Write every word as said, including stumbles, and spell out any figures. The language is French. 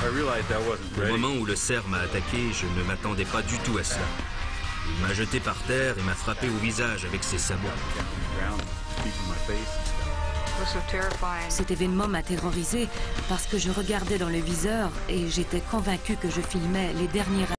Au moment où le cerf m'a attaqué, je ne m'attendais pas du tout à cela. Il m'a jeté par terre et m'a frappé au visage avec ses sabots. Cet événement m'a terrorisée parce que je regardais dans le viseur et j'étais convaincue que je filmais les derniers